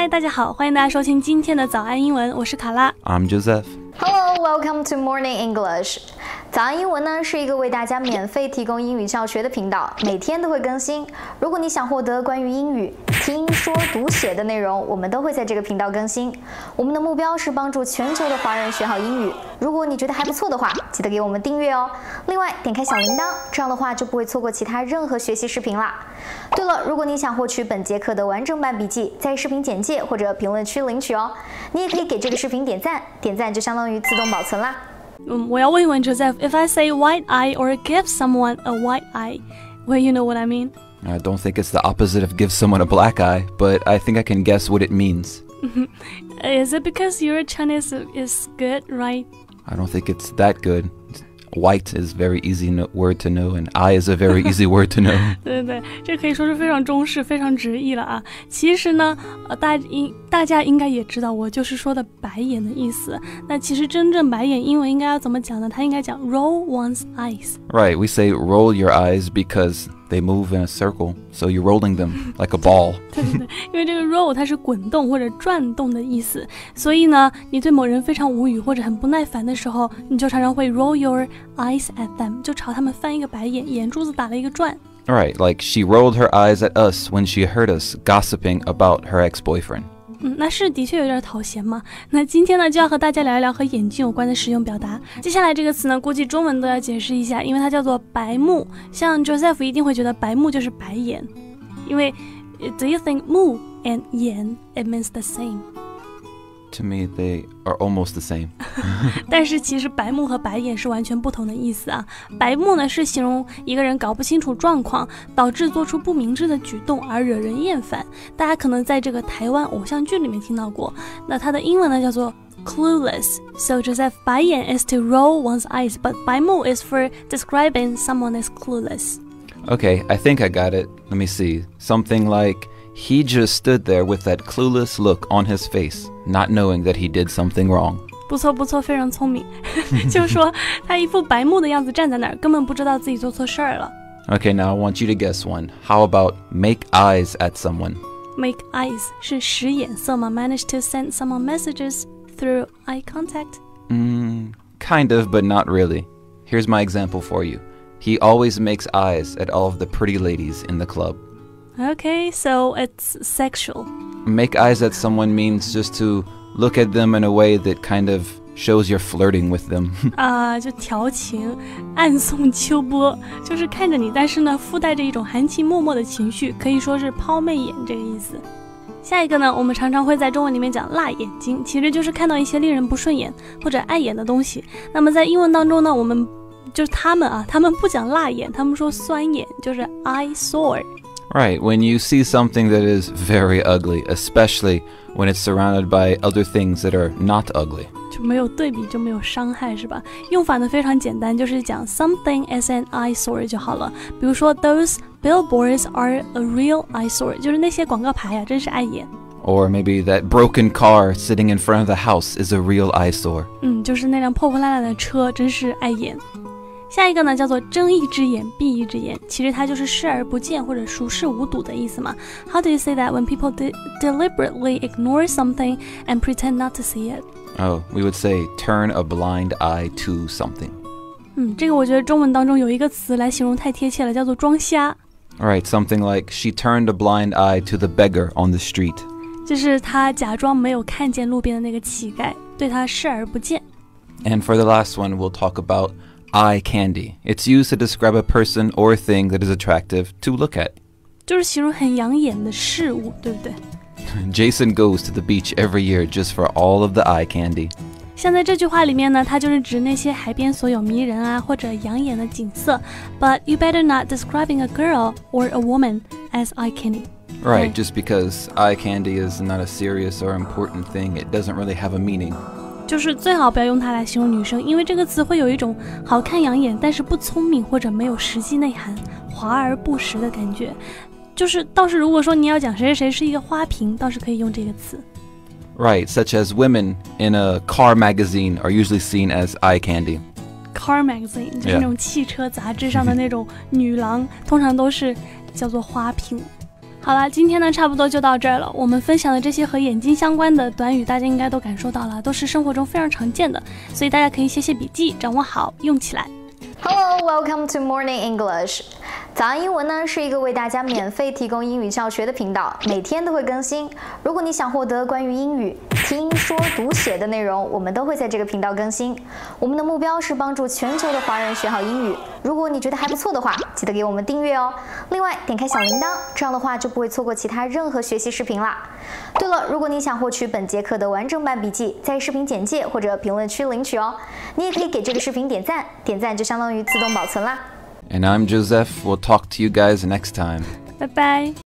嗨，大家好，欢迎大家收听今天的早安英文，我是卡拉。 I'm Joseph. Hello, welcome to Morning English. 早安英文呢是一个为大家免费提供英语教学的频道，每天都会更新。如果你想获得关于英语听说读写的内容，我们都会在这个频道更新。我们的目标是帮助全球的华人学好英语。如果你觉得还不错的话，记得给我们订阅哦。另外，点开小铃铛，这样的话就不会错过其他任何学习视频啦。对了，如果你想获取本节课的完整版笔记，在视频简介或者评论区领取哦。你也可以给这个视频点赞，点赞就相当于自动保存啦。 我要问一问 Joseph, if I say white eye or give someone a white eye, well, you know what I mean? I don't think it's the opposite of give someone a black eye, but I think I can guess what it means. Is it because your Chinese is good, right? I don't think it's that good. White is a very easy word to know, and eye is a very easy word to know. 对对对，这可以说是非常中式、非常直译了啊。其实呢，大家应该也知道，我就是说的白眼的意思。那其实真正白眼英文应该要怎么讲呢？它应该讲 roll one's eyes. Right, we say roll your eyes because they move in a circle, so you're rolling them like a ball. 对对对，因为这个 roll 它是滚动或者转动的意思，所以呢，你对某人非常无语或者很不耐烦的时候，你就常常会 roll your eyes at them， 就朝他们翻一个白眼，眼珠子打了一个转。 Right, like she rolled her eyes at us when she heard us gossiping about her ex-boyfriend. 那是的确有点讨嫌嘛。那今天呢，就要和大家聊一聊和眼睛有关的实用表达。接下来这个词呢，估计中文都要解释一下，因为它叫做白目。像 Joseph 一定会觉得白目就是白眼，因为 Do you think 目 and 眼 it means the same? To me, they are almost the same. 但是其实白目和白眼是完全不同的意思啊。白目呢是形容一个人搞不清楚状况，导致做出不明智的举动而惹人厌烦。大家可能在这个台湾偶像剧里面听到过。那它的英文呢叫做 clueless. So Joseph, 白眼 is to roll one's eyes, but 白目 is for describing someone is clueless. Okay, I think I got it. Let me see. Something like, he just stood there with that clueless look on his face, not knowing that he did something wrong. 不错不错，非常聪明。就是说他一副白目的样子站在那儿，根本不知道自己做错事儿了。 Okay, now I want you to guess one. How about make eyes at someone? Make eyes 是使眼色吗？ Manage to send someone messages through eye contact? Kind of, but not really. Here's my example for you. He always makes eyes at all of the pretty ladies in the club. Okay, so it's sexual. Make eyes at someone means just to look at them in a way that kind of shows you're flirting with them. 就调情，暗送秋波，就是看着你，但是呢，附带着一种含情脉脉的情绪，可以说是抛媚眼这个意思。下一个呢，我们常常会在中文里面讲辣眼睛，其实就是看到一些令人不顺眼或者碍眼的东西。那么在英文当中呢，就是他们不讲辣眼，他们说酸眼，就是 eyesore。Right, when you see something that is very ugly, especially when it's surrounded by other things that are not ugly. 就没有对比就没有伤害是吧？用法呢非常简单，就是讲 something is an eyesore 就好了。比如说 those billboards are a real eyesore， 就是那些广告牌真是碍眼。 Or maybe that broken car sitting in front of the house is a real eyesore. 就是那辆破破烂烂的车真是碍眼。下一个呢叫做睁一只眼闭一只眼，其实它就是视而不见或者熟视无睹的意思嘛。How do you say that when people deliberately ignore something and pretend not to see it? Oh, we would say turn a blind eye to something. 这个我觉得中文当中有一个词来形容太贴切了，叫做装瞎。 Alright, something like she turned a blind eye to the beggar on the street. 就是她假装没有看见路边的那个乞丐，对他视而不见。 And for the last one, we'll talk about eye candy. It's used to describe a person or a thing that is attractive to look at. 就是形容很养眼的事物，对不对？ Jason goes to the beach every year just for all of the eye candy. 像在这句话里面呢，它就是指那些海边所有迷人或者养眼的景色。But you better not describing a girl or a woman as eye candy. Right, just because eye candy is not a serious or important thing, it doesn't really have a meaning. 就是最好不要用它来形容女生，因为这个词会有一种好看养眼，但是不聪明或者没有实际内涵，华而不实的感觉。就是倒是如果说你要讲谁谁谁是一个花瓶，倒是可以用这个词。 Right, such as women in a car magazine are usually seen as eye candy. Car magazine 就是那种汽车杂志上的那种女郎，通常都是叫做花瓶。 好了，今天呢差不多就到这儿了。我们分享的这些和眼睛相关的短语，大家应该都感受到了，都是生活中非常常见的，所以大家可以写写笔记，掌握好，用起来。 Hello, welcome to Morning English. 早安英文呢是一个为大家免费提供英语教学的频道，每天都会更新。如果你想获得关于英语听说读写的内容，我们都会在这个频道更新。我们的目标是帮助全球的华人学好英语。如果你觉得还不错的话，记得给我们订阅哦。另外，点开小铃铛，这样的话就不会错过其他任何学习视频啦。对了，如果你想获取本节课的完整版笔记，在视频简介或者评论区领取哦。你也可以给这个视频点赞，点赞就相当于自动保存啦。 And I'm Joseph. We'll talk to you guys next time. 拜拜。